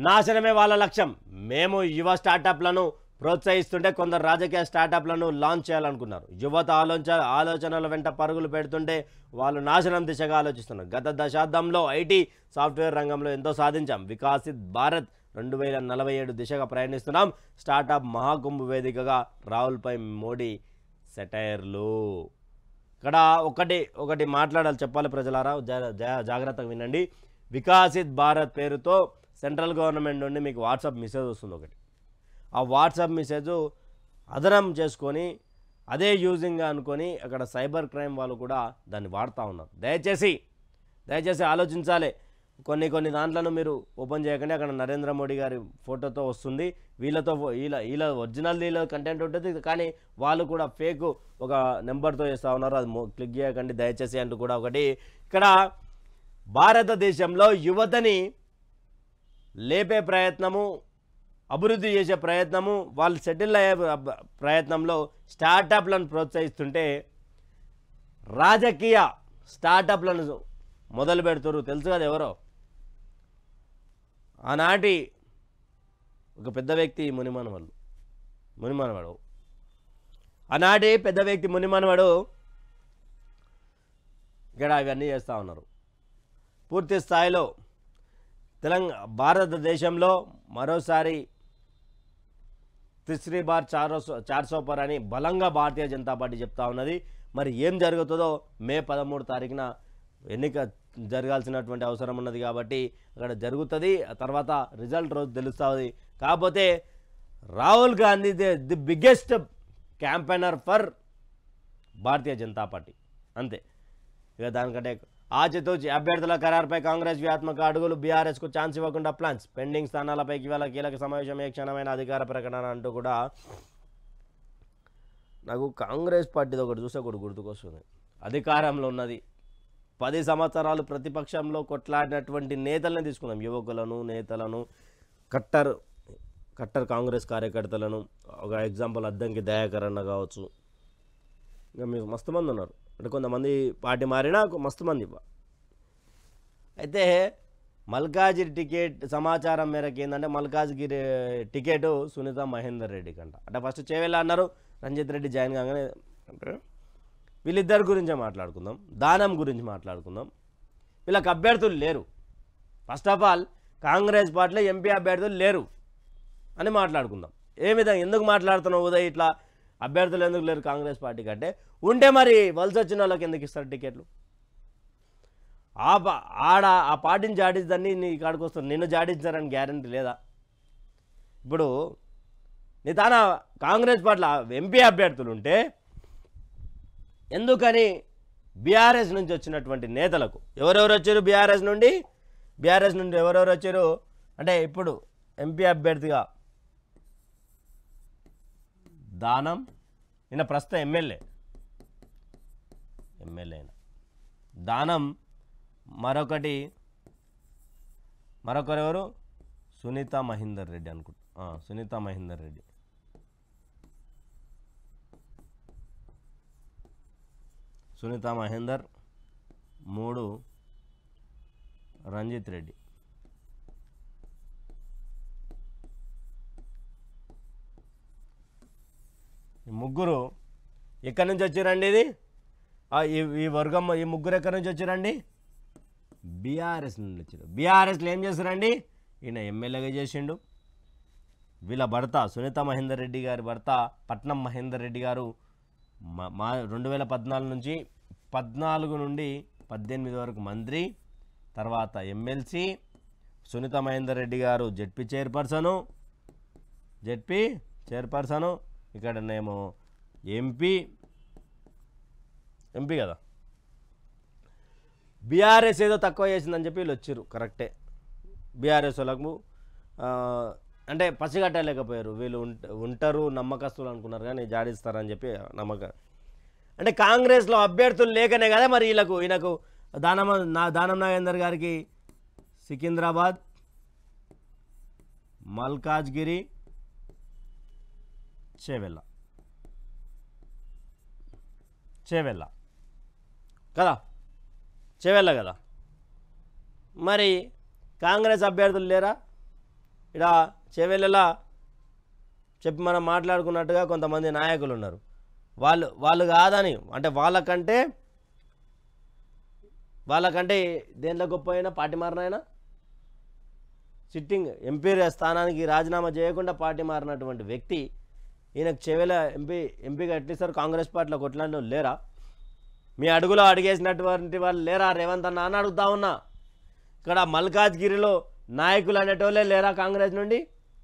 నాశనమే వాళ్ళ లక్ష్యం. మేము యువ స్టార్టప్లను ప్రోత్సహిస్తుంటే కొందరు రాజకీయ స్టార్టప్లను లాంచ్ చేయాలనుకున్నారు. యువత ఆలోచనల వెంట పరుగులు పెడుతుంటే వాళ్ళు నాశనం దిశగా ఆలోచిస్తున్నారు. గత దశాబ్దంలో ఐటీ సాఫ్ట్వేర్ రంగంలో ఎంతో సాధించాం. వికసిత్ భారత్ 2047 దిశగా ప్రయాణిస్తున్నాం. స్టార్టప్ మహాకుంభ్ వేదికగా రాహుల్పై మోడీ సెటైర్లు. ఇక్కడ ఒకటి మాట్లాడాలి, చెప్పాలి ప్రజలారా, జాగ్రత్తగా వినండి. వికసిత్ భారత్ పేరుతో సెంట్రల్ గవర్నమెంట్ నుండి మీకు వాట్సాప్ మెసేజ్ వస్తుంది ఒకటి. ఆ వాట్సాప్ మెసేజ్ అదనం చేసుకొని అదే యూజింగ్గా అనుకొని అక్కడ సైబర్ క్రైమ్ వాళ్ళు కూడా దాన్ని వాడుతూ ఉన్నారు. దయచేసి ఆలోచించాలి. కొన్ని దాంట్లను మీరు ఓపెన్ చేయకండి. అక్కడ నరేంద్ర మోడీ గారి ఫోటోతో వస్తుంది. వీళ్ళ ఒరిజినల్ కంటెంట్ ఉంటుంది, కానీ వాళ్ళు కూడా ఫేక్ ఒక నెంబర్తో చేస్తూ ఉన్నారు. అది క్లిక్ చేయకండి దయచేసి అంటూ కూడా ఒకటి. ఇక్కడ భారతదేశంలో యువతని లేపే ప్రయత్నము, అభివృద్ధి చేసే ప్రయత్నము, వాళ్ళు సెటిల్ అయ్యే ప్రయత్నంలో స్టార్టప్లను ప్రోత్సహిస్తుంటే రాజకీయ స్టార్టప్లను మొదలు పెడుతున్నారు. తెలుసు కదా ఎవరో, ఆనాటి ఒక పెద్ద వ్యక్తి మునిమనవాడు. ఆనాటి పెద్ద వ్యక్తి మునిమనవాడు ఇక్కడ ఇవన్నీ చేస్తూ ఉన్నారు. పూర్తి స్థాయిలో భారతదేశంలో మరోసారి తిస్రీ బార్ 400 పర్ అని బలంగా భారతీయ జనతా పార్టీ చెప్తా ఉన్నది. మరి ఏం జరుగుతుందో మే 13 తారీఖున ఎన్నిక జరగాల్సినటువంటి అవసరం ఉన్నది కాబట్టి అక్కడ జరుగుతుంది. తర్వాత రిజల్ట్ రోజు తెలుస్తుంది. కాకపోతే Rahul Gandhi the biggest campaigner for Bharatiya Janata party, అంతే. ఇక దానికంటే ఆచితూచి అభ్యర్థుల ఖరారుపై కాంగ్రెస్ వ్యూహాత్మక అడుగులు, బీఆర్ఎస్కు ఛాన్స్ ఇవ్వకుండా ప్లాన్స్, పెండింగ్ స్థానాలపైకి ఇవాళ కీలక సమావేశం, ఏ క్షణమైన అధికార ప్రకటన అంటూ కూడా నాకు కాంగ్రెస్ పార్టీది ఒకటి చూస్తే ఒకటి గుర్తుకొస్తుంది. అధికారంలో ఉన్నది 10 సంవత్సరాలు ప్రతిపక్షంలో కొట్లాడినటువంటి నేతలను తీసుకున్నాం, యువకులను, నేతలను, కట్టర్ కాంగ్రెస్ కార్యకర్తలను. ఒక ఎగ్జాంపుల్ అద్దంకి దయాకర్ అన్న కావచ్చు. ఇంకా మీకు మస్తు మంది ఉన్నారు. అంటే కొంతమంది పార్టీ మారినా మస్తు మంది. అయితే మల్కాజ్గిరి టికెట్ సమాచారం మేరకు ఏంటంటే మల్కాజ్గిరి టికెట్ సునీత మహేందర్ రెడ్డి కంట. అంటే ఫస్ట్ చేవెళ్ళ అన్నారు, రంజిత్ రెడ్డి జాయిన్ కాగానే అంటే వీళ్ళిద్దరి గురించే మాట్లాడుకుందాం, దానం గురించి మాట్లాడుకుందాం. వీళ్ళకి అభ్యర్థులు లేరు. ఫస్ట్ ఆఫ్ ఆల్ కాంగ్రెస్ పార్టీలో ఎంపీ అభ్యర్థులు లేరు అని మాట్లాడుకుందాం. ఏ విధంగా ఎందుకు మాట్లాడుతున్నావు ఉదయ్ ఇట్లా అభ్యర్థులు ఎందుకు లేరు కాంగ్రెస్ పార్టీకి అంటే, ఉంటే మరి వలస వచ్చిన వాళ్ళకి ఎందుకు ఇస్తారు టికెట్లు? ఆ పార్టీని జాడించదని నీ కాడికి వస్తారు, నిన్ను జాడించారని గ్యారంటీ లేదా? ఇప్పుడు నీ తాన కాంగ్రెస్ పార్టీలో ఎంపీ అభ్యర్థులు ఉంటే ఎందుకని బీఆర్ఎస్ నుంచి వచ్చినటువంటి నేతలకు ఎవరెవరు వచ్చారు? బీఆర్ఎస్ నుండి ఎవరెవరు వచ్చారు అంటే, ఇప్పుడు ఎంపీ అభ్యర్థిగా దానం, ఈయన ప్రస్తుతం ఎమ్మెల్యే అయిన దానం, మరొకరెవరు సునీత మహేందర్ రెడ్డి అనుకుంటా. సునీత మహేందర్ రెడ్డి, సునీత మహేందర్, 3 రంజిత్ రెడ్డి. ముగ్గురు ఎక్కడి నుంచి వచ్చారండి? ఇది ఈ వర్గం, ఈ ముగ్గురు ఎక్కడి నుంచి వచ్చారండి? బీఆర్ఎస్ నుండి వచ్చారు. బీఆర్ఎస్లో ఏం చేస్తారండి? ఈయన ఎమ్మెల్యేగా చేసిండు. వీళ్ళ భర్త సునీత మహేందర్ రెడ్డి గారి భర్త పట్నం మహేందర్ రెడ్డి గారు 2014 నుంచి 14 నుండి 18 వరకు మంత్రి, తర్వాత ఎమ్మెల్సీ. సునీత మహేందర్ రెడ్డి గారు జెడ్పీ చైర్పర్సను, ఇక్కడనేమో ఎంపీ కదా. బీఆర్ఎస్ ఏదో తక్కువ చేసిందని చెప్పి వీళ్ళు వచ్చారు, కరెక్టే. బీఆర్ఎస్ వాళ్ళకు అంటే పసిగట్టలేకపోయారు. వీళ్ళు ఉంటారు నమ్మకస్తులు అనుకున్నారు, కానీ జాడిస్తారని చెప్పి నమ్మకం. అంటే కాంగ్రెస్లో అభ్యర్థులు లేకనే కదా మరి ఈయనకు దానం నాగేందర్ గారికి సికింద్రాబాద్, మల్కాజ్గిరి, చేవెళ్ళ కదా. మరి కాంగ్రెస్ అభ్యర్థులు లేరా? ఇక్కడ చెవెళ్ళలా చెప్పి మనం మాట్లాడుకున్నట్టుగా కొంతమంది నాయకులు ఉన్నారు. వాళ్ళు కాదని అంటే వాళ్ళకంటే దేంట్లో గొప్ప అయినా పార్టీ మారినైనా సిట్టింగ్ ఎంపీ స్థానానికి రాజీనామా చేయకుండా పార్టీ మారినటువంటి వ్యక్తి ఈయనకు చెవెల ఎంపీగా ఎట్లిస్తారు? కాంగ్రెస్ పార్టీలో కొట్లాడిన లేరా? మీ అడుగులో అడిగేసినటువంటి వాళ్ళు లేరా రేవంత్ అన్న అని అడుగుతా ఉన్నా. ఇక్కడ మల్కాజ్గిరిలో నాయకులు అనేటోళ్ళే లేరా కాంగ్రెస్ నుండి?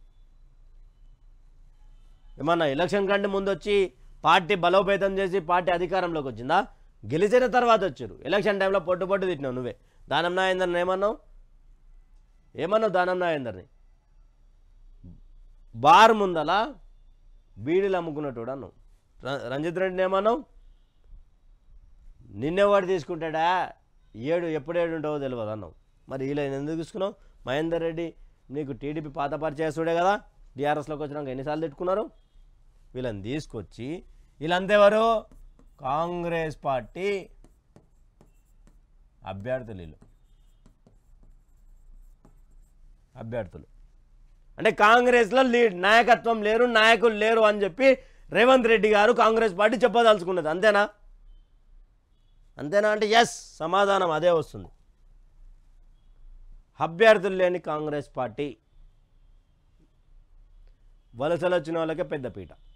ఏమన్నా ఎలక్షన్ కంటే ముందు వచ్చి పార్టీ బలోపేతం చేసి పార్టీ అధికారంలోకి వచ్చిందా? గెలిచిన తర్వాత వచ్చారు. ఎలక్షన్ టైంలో పొట్టు తిట్టినావు నువ్వే. దానం నాగేందర్ని ఏమన్నావు దానం నాగేందర్ని? బార్ ముందల బీడీలు అమ్ముకున్నట్టు అన్నావు. రంజిత్ రెడ్డిని ఏమన్నావు? నిన్నెవాడు తీసుకుంటాడా? ఎప్పుడు ఉంటావో తెలియదు అన్నావు. మరి ఇలా ఎందుకు తీసుకున్నావు? మహేందర్ రెడ్డి నీకు టీడీపీ పాత పరిచయస్తుడే కదా, టీఆర్ఎస్లోకి వచ్చినాక ఎన్నిసార్లు తిట్టుకున్నారు? వీళ్ళని తీసుకొచ్చి వీళ్ళంతెవరు? కాంగ్రెస్ పార్టీ అభ్యర్థులు అంటే కాంగ్రెస్లో నాయకత్వం లేరు, నాయకులు లేరు అని చెప్పి రేవంత్ రెడ్డి గారు కాంగ్రెస్ పార్టీ చెప్పదలుచుకున్నది. అంతేనా అంటే ఎస్, సమాధానం అదే వస్తుంది. అభ్యర్థులు లేని కాంగ్రెస్ పార్టీ వలసలు వచ్చిన వాళ్ళకే పెద్దపీట.